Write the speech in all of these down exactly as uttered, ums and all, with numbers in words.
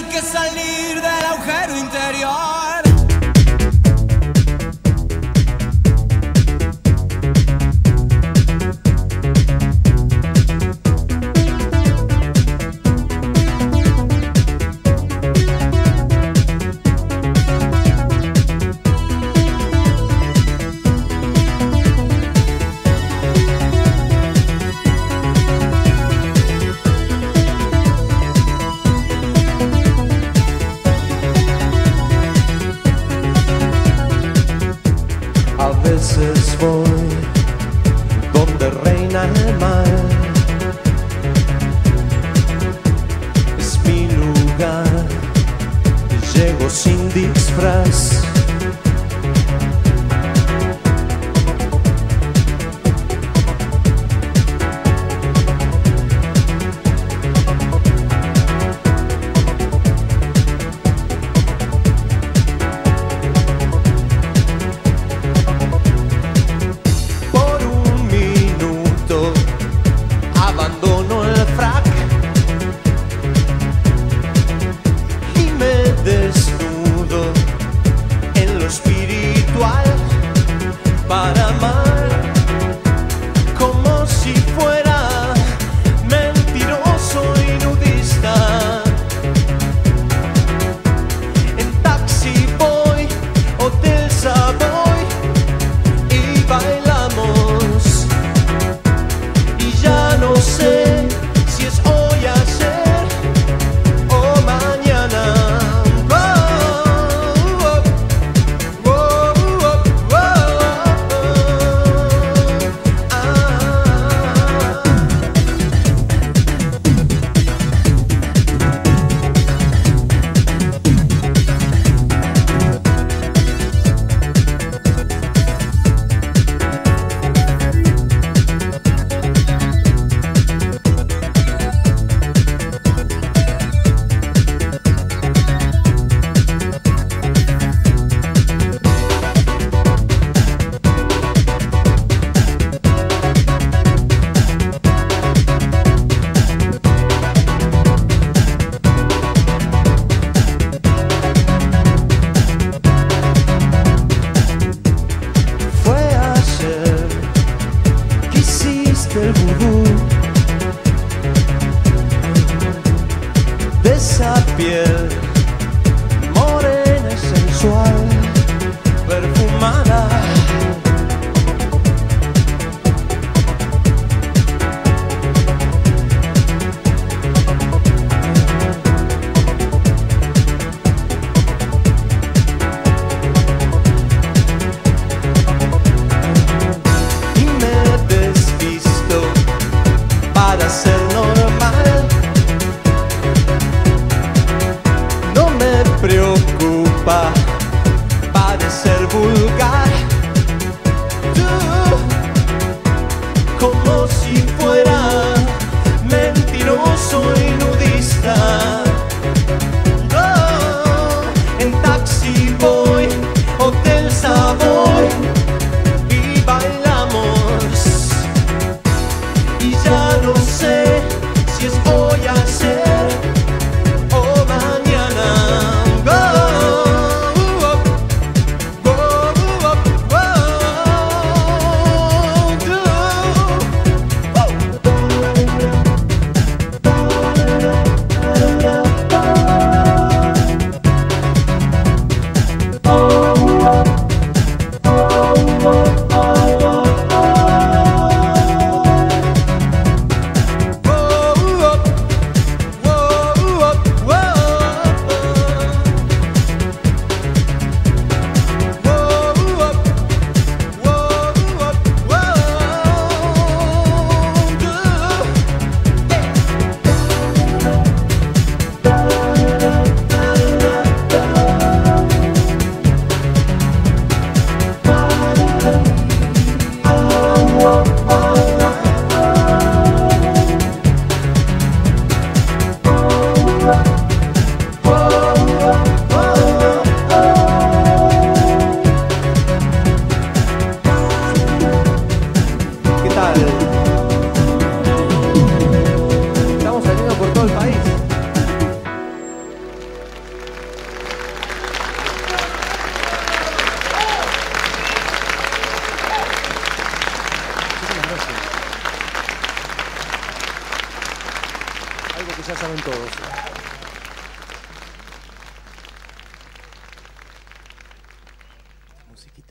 que salir del agujero interior. A veces voy donde reina el mal, es mi lugar, llego sin disfraz. Abandono el frac y me desnudo en lo espiritual para amar como si fuera mentiroso y nudista. En taxi voy, hotel Savoy y bailamos. Ya no sé si es hoy, ayer o mañana. Oh, oh, oh, oh, oh, oh, el vudú de esa piel morena y sensual, perfumada. Para ser normal, no me preocupa parecer vulgar. Tú, como si fuera mentiroso y nudista. Oh, en taxi voy, hotel Savoy y bailamos. Y ya no sé si es hoy, ayer o mañana. Oh, oh, oh, oh, oh, oh, ya saben todos. Musiquita.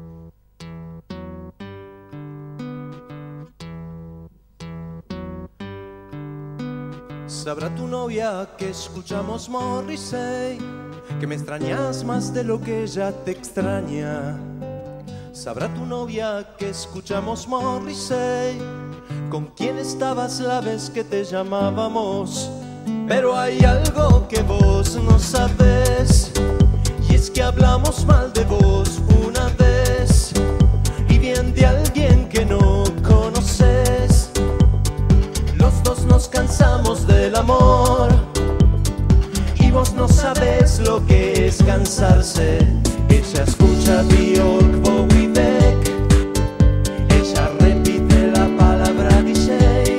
Sabrá tu novia que escuchamos Morrissey, que me extrañas más de lo que ella te extraña. Sabrá tu novia que escuchamos Morrissey, con quién estabas la vez que te llamábamos. Pero hay algo que vos no sabes, y es que hablamos mal de vos una vez, y bien de alguien que no conoces. Los dos nos cansamos del amor, y vos no sabes lo que es cansarse. Ella escucha Björk, Bowie, Beck, ella repite la palabra D J,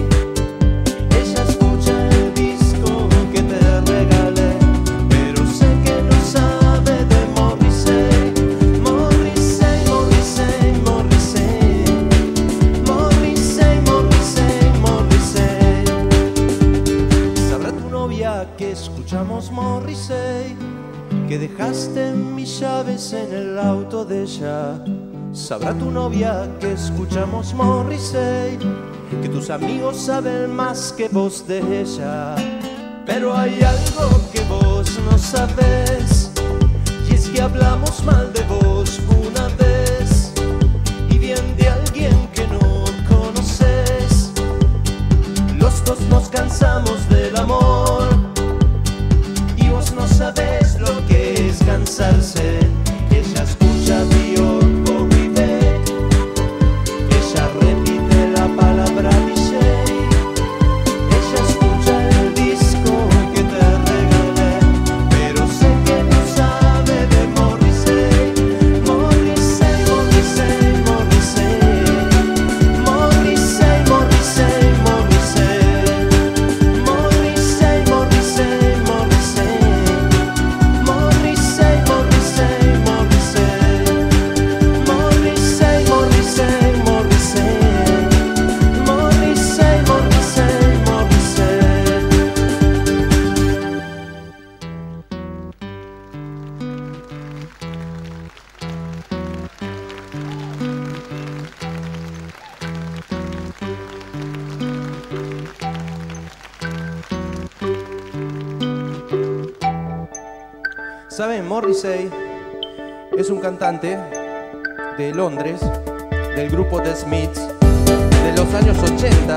ella escucha el disco que te regalé, pero sé que no sabe de Morrissey. Morrissey, Morrissey, Morrissey, Morrissey, Morrissey, Morrissey. Sabrá tu novia que escuchamos Morrissey, que dejaste mis llaves en el auto de ella. Sabrá tu novia que escuchamos Morrissey, que tus amigos saben más que vos de ella. Pero hay algo que vos no sabes, y es que hablamos mal de vos una vez, y bien de alguien que no conoces. Los dos nos cansamos del amor, y vos no sabes lo que es cansarse. Ella escucha Björk, Bowie, Beck, ella repite la palabra D J, ella escucha el disco que te regalé, pero sé que no sabe de Morrissey. Morrissey, Morrissey, Morrissey, Morrissey, Morrissey, Morrissey, Morrissey, Morrissey, Morrissey. Morrissey, Morrissey, Morrissey, Morrissey, Morrissey, Morrissey, Morrissey, Morrissey, ¿saben? Morrissey es un cantante de Londres, del grupo The Smiths, de los años ochenta,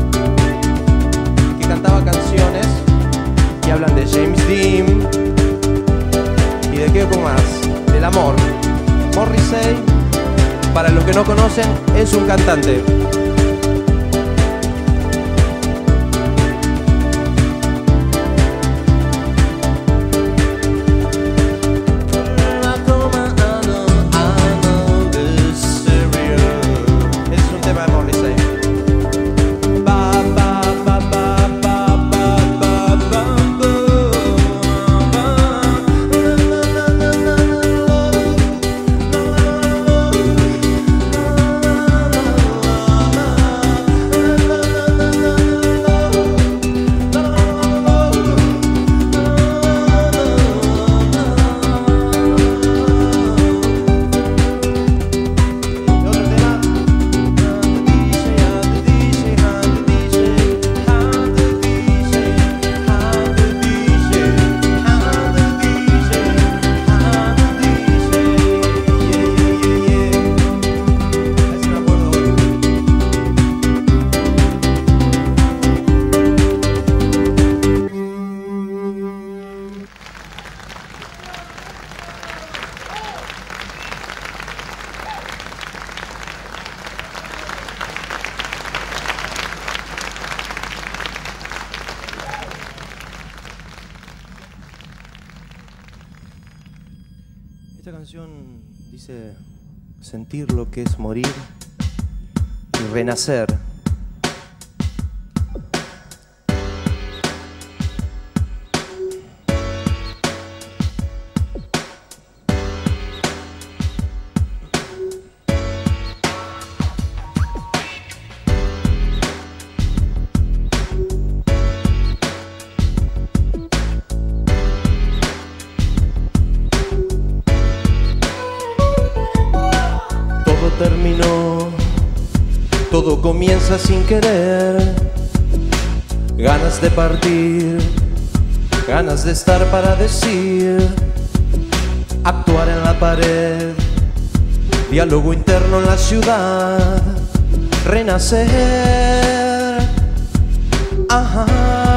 que cantaba canciones que hablan de James Dean y de qué más, del amor. Morrissey, para los que no conocen, es un cantante. Esta canción dice sentir lo que es morir y renacer. comienza sin querer, ganas de partir, ganas de estar para decir, actuar en la pared, diálogo interno en la ciudad, renacer. Ajá.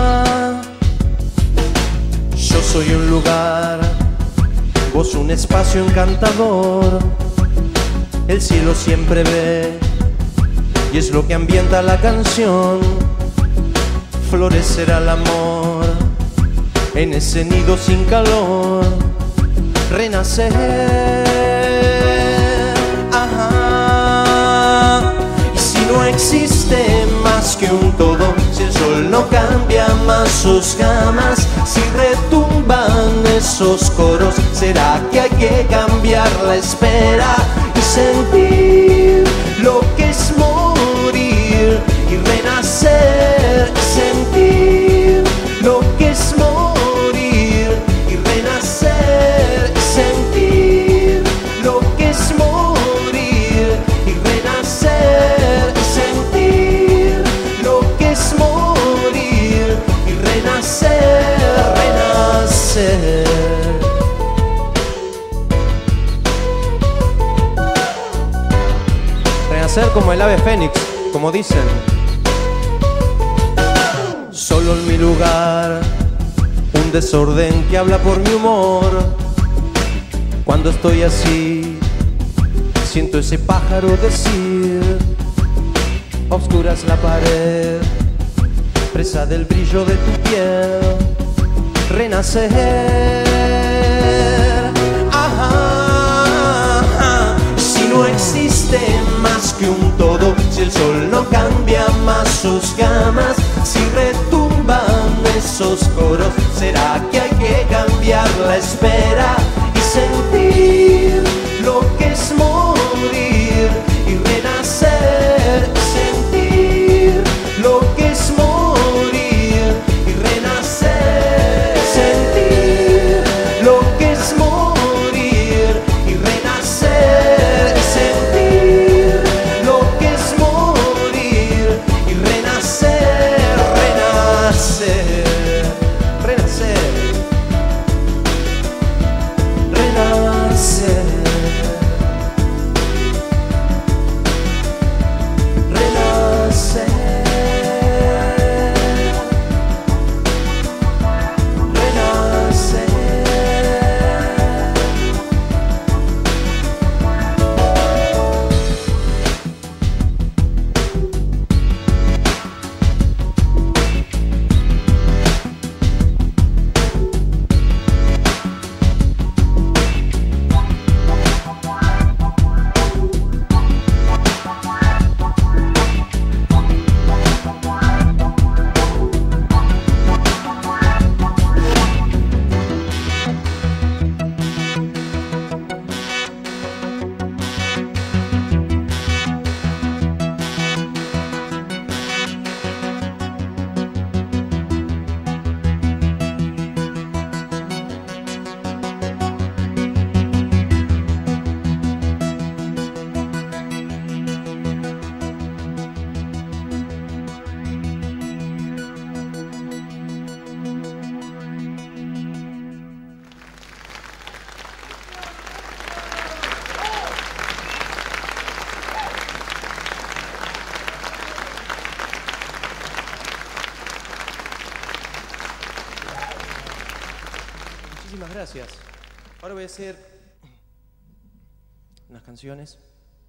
Yo soy un lugar, vos un espacio encantador. El cielo siempre ve y es lo que ambienta la canción. Florecerá el amor en ese nido sin calor. Renacer. Ajá. Y si no existe más que un todo, si el sol no cambia más sus gamas, si retumban esos coros, ¿será que hay que cambiar la espera y sentir lo que es morir y renacer? Sentir lo que es morir y renacer. Sentir lo que es morir y renacer. Sentir lo que es morir y renacer. Renacer. Renacer como el ave fénix, como dicen. Solo en mi lugar, un desorden que habla por mi humor. Cuando estoy así, siento ese pájaro decir: a oscuras la pared, presa del brillo de tu piel. Renacer. Ajá, ajá. Si no existe más que un todo, si el sol no cambia más sus gamas, si retumban esos coros, ¿será que hay que cambiar la espera y sentir lo que es morir y renacer? Sentir lo que es morir y renacer. Sentir lo que es morir y renacer. Sentir lo que es morir y renacer. Renacer. Renacer. Renacer. Renacer. Muchísimas gracias. Ahora voy a hacer unas canciones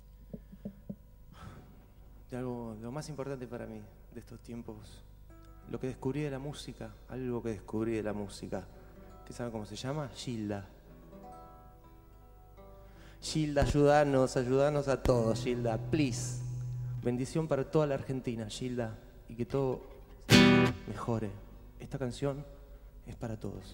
de algo, lo más importante para mí de estos tiempos, lo que descubrí de la música, algo que descubrí de la música. ¿Qué saben cómo se llama? Gilda. Gilda, ayúdanos, ayúdanos a todos, Gilda, please. Bendición para toda la Argentina, Gilda, y que todo mejore. Esta canción es para todos.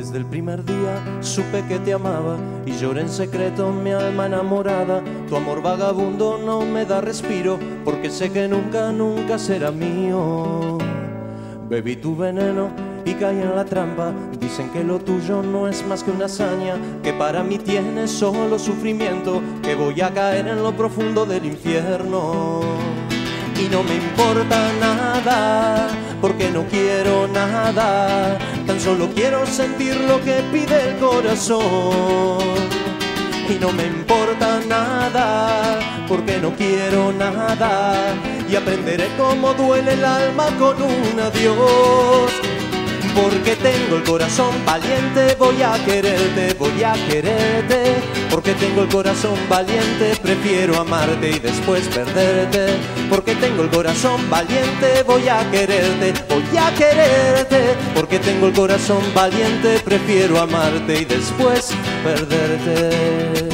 Desde el primer día supe que te amaba y lloré en secreto mi alma enamorada. Tu amor vagabundo no me da respiro porque sé que nunca, nunca será mío. Bebí tu veneno y caí en la trampa. Dicen que lo tuyo no es más que una hazaña, que para mí tiene solo sufrimiento, que voy a caer en lo profundo del infierno. Y no me importa nada, porque no quiero nada, tan solo quiero sentir lo que pide el corazón. Y no me importa nada, porque no quiero nada, y aprenderé cómo duele el alma con un adiós. Porque tengo el corazón valiente, voy a quererte, voy a quererte. Porque tengo el corazón valiente, prefiero amarte y después perderte. Porque tengo el corazón valiente, voy a quererte, voy a quererte. Porque tengo el corazón valiente, prefiero amarte y después perderte.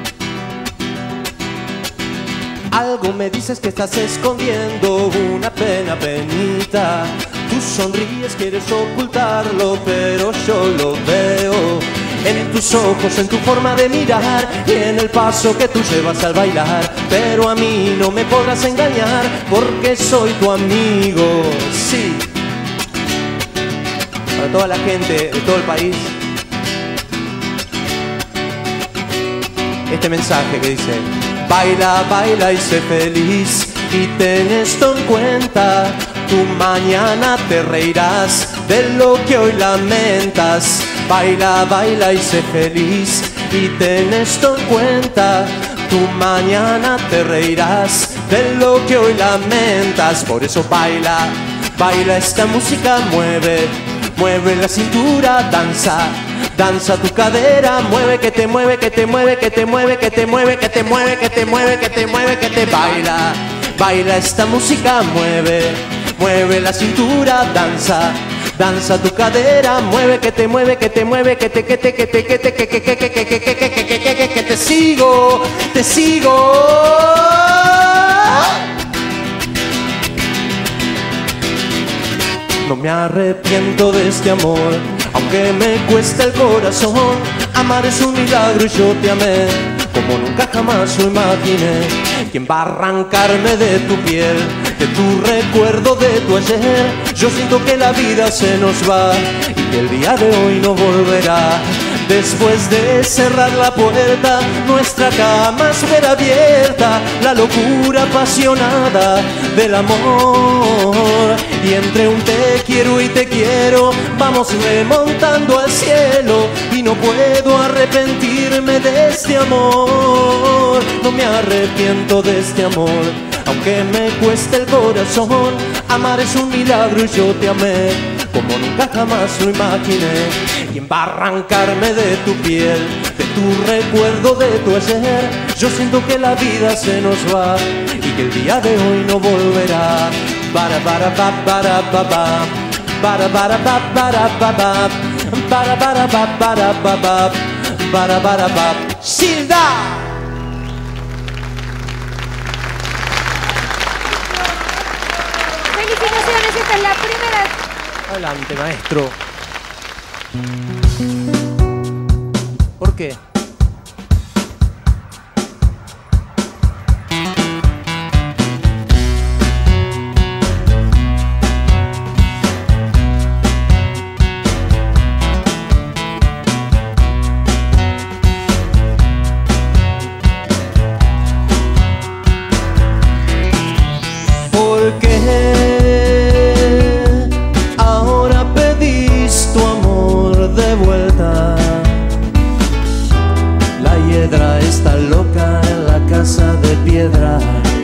Algo me dices que estás escondiendo, una pena, penita. Tú sonríes, quieres ocultarlo, pero yo lo veo en tus ojos, en tu forma de mirar y en el paso que tú llevas al bailar. Pero a mí no me podrás engañar porque soy tu amigo, sí. Para toda la gente de todo el país, este mensaje que dice: baila, baila y sé feliz, y ten esto en cuenta. Tu mañana te reirás de lo que hoy lamentas. Baila, baila y sé feliz, y ten esto en cuenta. Tu mañana te reirás de lo que hoy lamentas. Por eso baila, baila esta música, mueve, mueve la cintura, danza. Danza tu cadera, mueve que te mueve, que te mueve, que te mueve, que te mueve, que te mueve, que te mueve, que te mueve, que te baila. Baila esta música, mueve, mueve la cintura, danza. Danza tu cadera, mueve que te mueve, que te mueve, que te que te que te que te que que que que que que que que que que que te sigo, te sigo. No me arrepiento de este amor, aunque me cueste el corazón. Amar es un milagro y yo te amé como nunca jamás lo imaginé. ¿Quién va a arrancarme de tu piel, de tu recuerdo, de tu ayer? Yo siento que la vida se nos va y que el día de hoy no volverá. Después de cerrar la puerta, nuestra cama espera abierta, la locura apasionada del amor. Y entre un te quiero y te quiero, vamos remontando al cielo. Y no puedo arrepentirme de este amor. No me arrepiento de este amor, aunque me cueste el corazón. Amar es un milagro y yo te amé como nunca jamás lo imaginé. ¿Quién va a arrancarme de tu piel, de tu recuerdo, de tu ayer? Yo siento que la vida se nos va y que el día de hoy no volverá. Para para pa para pa pa, para para pa para pa pa, para para pa para pa pa, para para pa. ¡Silda! Felicitaciones, esta es la primera. Adelante, maestro. ¿Por qué? ¿Por qué ahora pedís tu amor de vuelta? La hiedra está loca en la casa de piedra.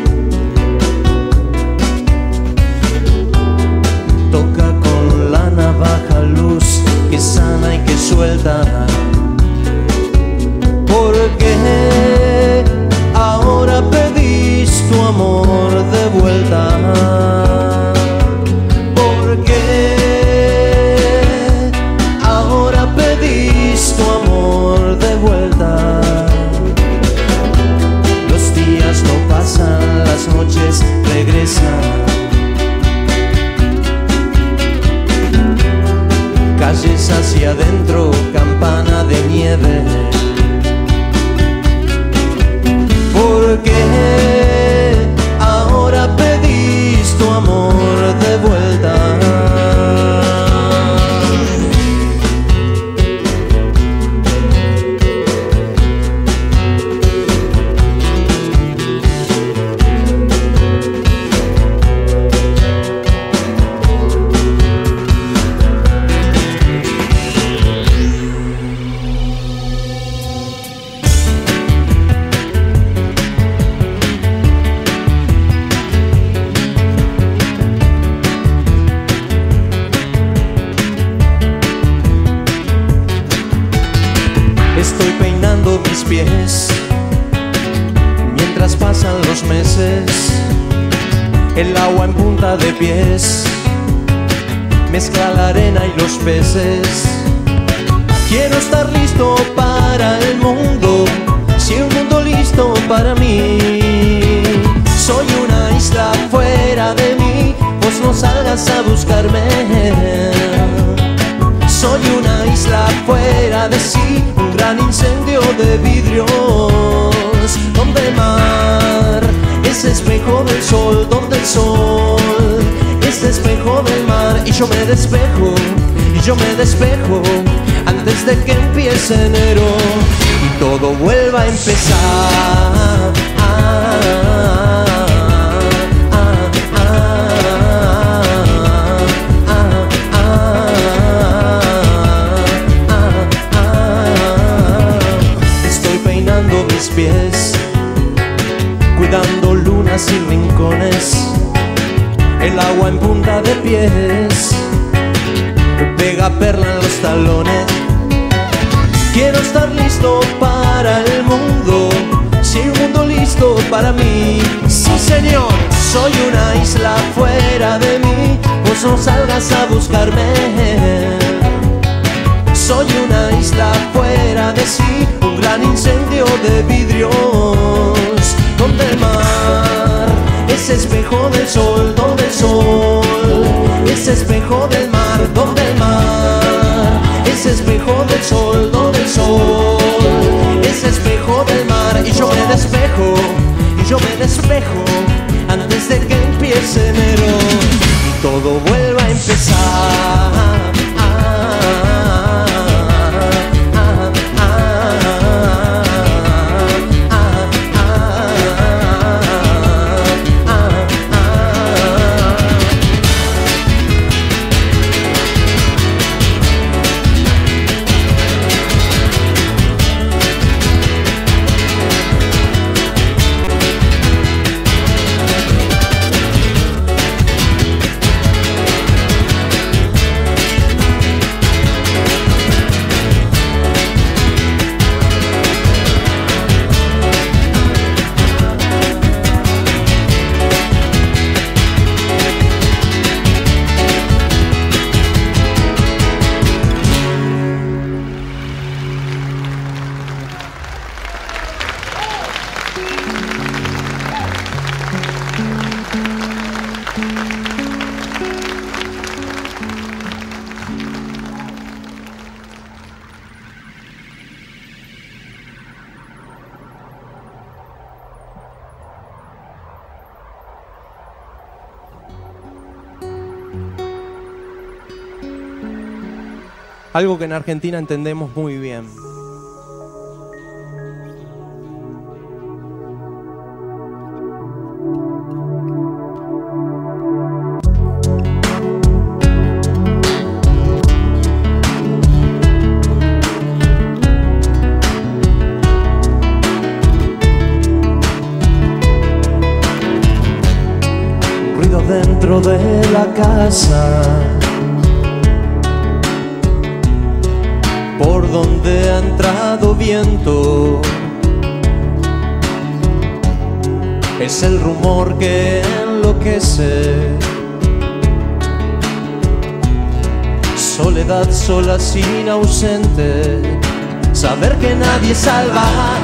Toca con la navaja luz que sana y que suelta. ¿Por qué ahora pedís tu amor de vuelta? ¿Por qué ahora pedís tu amor de vuelta? Los días no pasan, las noches regresan. Calles hacia adentro quedé. ¿Por qué ahora pedís tu amor de vuelta? Estoy peinando mis pies mientras pasan los meses. El agua en punta de pies mezcla la arena y los peces. Quiero estar listo para el mundo, si un mundo listo para mí. Soy una isla fuera de mí, pues no salgas a buscarme. Soy una isla fuera de sí, un gran incendio de vidrios, donde el mar es espejo del sol, donde el sol es espejo del mar. Y yo me despejo, y yo me despejo antes de que empiece enero y todo vuelva a empezar. Ah, mis pies, cuidando lunas y rincones, el agua en punta de pies pega perla en los talones. Quiero estar listo para el mundo, si un mundo listo para mí. Sí, señor, soy una isla fuera de mí, pues no salgas a buscarme. Soy una isla fuera de sí, un gran incendio de vidrios, donde el mar es espejo del sol, donde el sol es espejo del mar, donde el mar es espejo del sol, donde el sol es espejo del mar. Y yo me despejo, y yo me despejo antes de que empiece enero y todo vuelva a empezar. Algo que en Argentina entendemos muy bien. Ruido dentro de la casa, por donde ha entrado viento. Es el rumor que enloquece. Soledad sola sin ausente. Saber que nadie salva,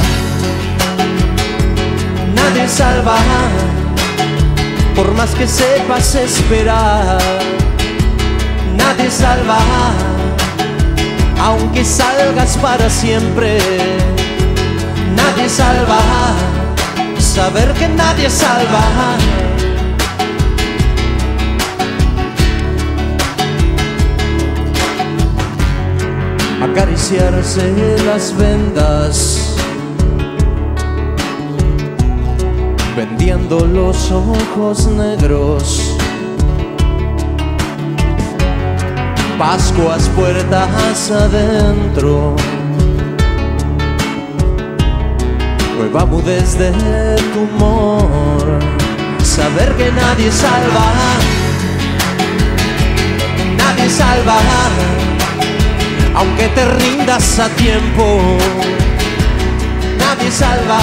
nadie salva, por más que sepas esperar. Nadie salva aunque salgas para siempre. Nadie salva, saber que nadie salva. Acariciarse las vendas, vendiendo los ojos negros. Pascuas puertas adentro, nueva mudez de tumor. Saber que nadie salva, nadie salva, aunque te rindas a tiempo. Nadie salva,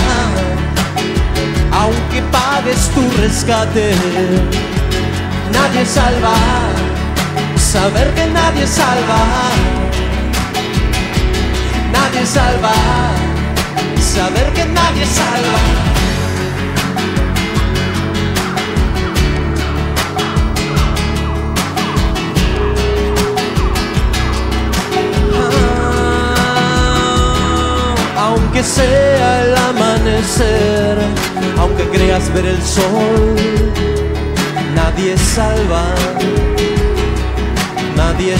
aunque pagues tu rescate. Nadie salva, saber que nadie salva. Nadie salva, saber que nadie salva. Aunque sea el amanecer, aunque creas ver el sol, nadie salva, nadie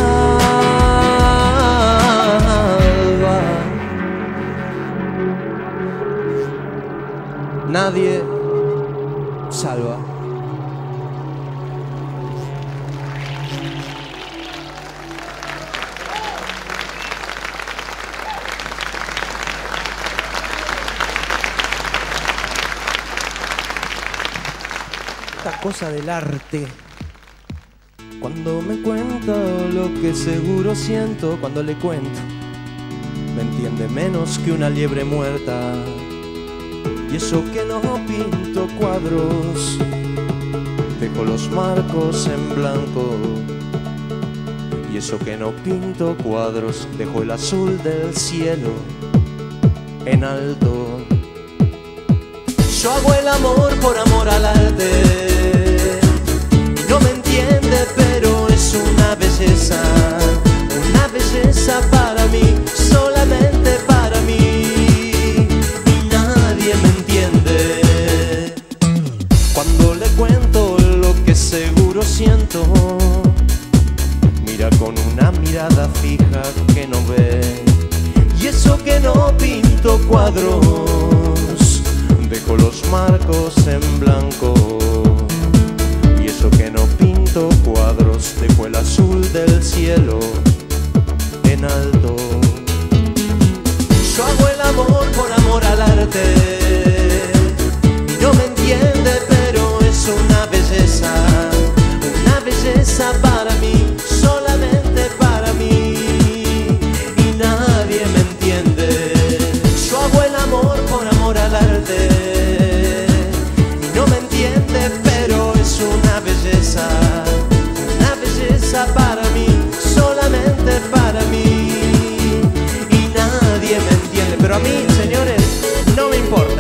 salva, nadie salva. Esta cosa del arte, cuando me cuento lo que seguro siento, cuando le cuento, me entiende menos que una liebre muerta. Y eso que no pinto cuadros, dejo los marcos en blanco. Y eso que no pinto cuadros, dejo el azul del cielo en alto. Yo hago el amor por amor al arte. No me entiende, pero es una belleza, una belleza para mí, solamente para mí. Y nadie me entiende. Cuando le cuento lo que seguro siento, mira con una mirada fija que no ve. Y eso que no pinto cuadros, dejo los marcos en blanco. Y eso que no pinto cuadros, dejo el azul del cielo en alto. Yo hago el amor por amor al arte. Y no me entiende, pero es una belleza, una belleza para mí, solamente para mí. Y nadie me entiende. Yo hago el amor por amor al arte. Una belleza, una belleza para mí, solamente para mí. Y nadie me entiende, pero a mí, señores, no me importa.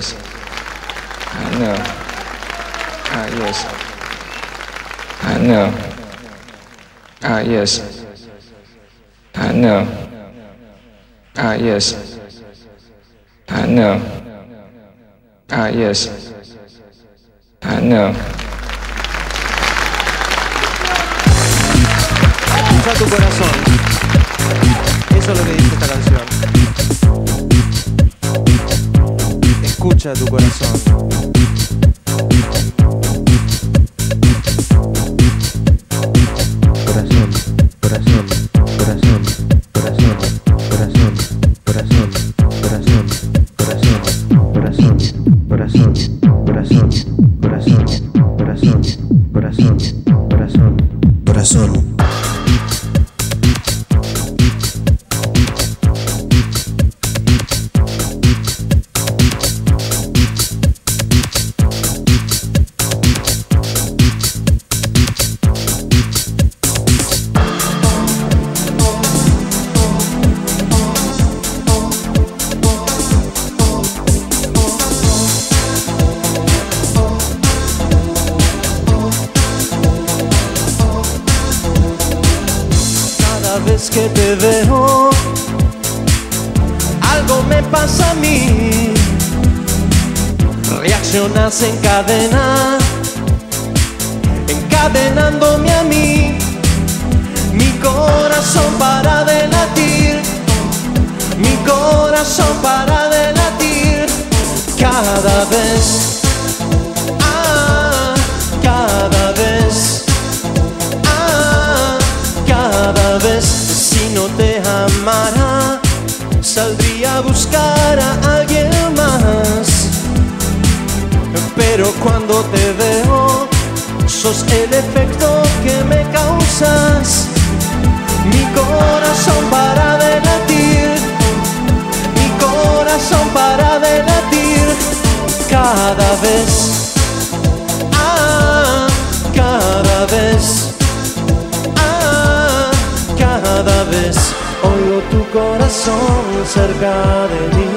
yes. I know. Ah, yes. I know. Ah, yes. I know. Ah, yes. I know. Ah, yes. I know. Escucha tu corazón. Eso es lo que dice esta canción. Escucha tu corazón. Corazón, corazón, corazón, corazón, corazón, corazón, corazón, corazón, corazón, corazón, corazón, corazón, corazón, corazón, corazón, corazón. Cada vez que te veo, algo me pasa a mí. Reaccionas en cadena, encadenándome a mí. Mi corazón para de latir, mi corazón para de latir. Cada vez, ah, cada vez, ah, cada vez. Si no te amara, saldría a buscar a alguien más. Pero cuando te veo, sos el efecto que me causas. Mi corazón para de latir, mi corazón para de latir. Cada vez, ah, cada vez, ah, cada vez oigo tu corazón cerca de mí.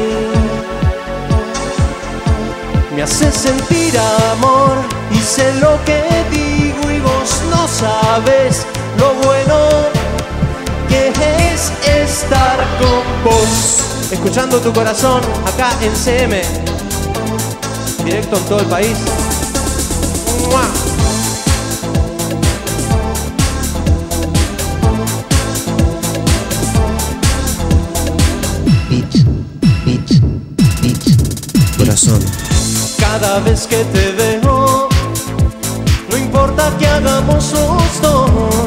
Me hace sentir amor y sé lo que digo y vos no sabes lo bueno que es estar con vos. Escuchando tu corazón acá en C M, directo en todo el país. ¡Mua! Beat, beat, beat, corazón. Cada vez que te veo, no importa que hagamos los dos,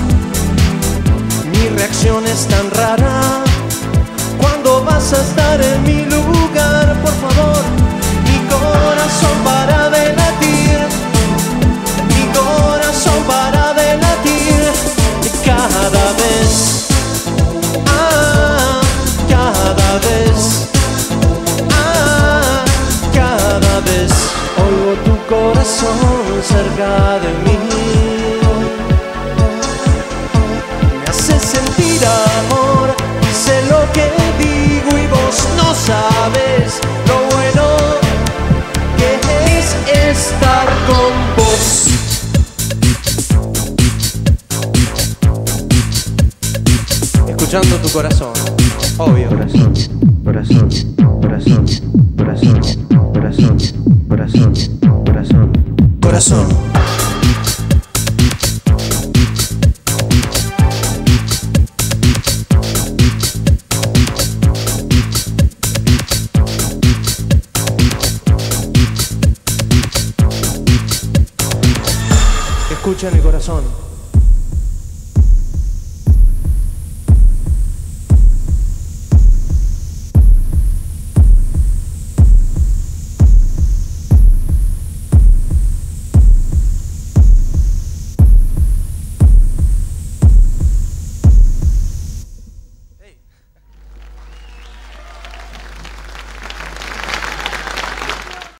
mi reacción es tan rara. ¿Cuándo vas a estar en mi lugar? Por favor, mi corazón para de latir, mi corazón para de latir. Cada vez, ah, cada vez, ah, cada vez oigo tu corazón cerca de mí. Me hace sentir amor y sé lo que digo y vos no sabes lo bueno que es estar con vos. Escuchando tu corazón, obvio. Corazón, corazón, corazón, corazón, corazón, corazón, corazón, Corazón. Escucha mi corazón.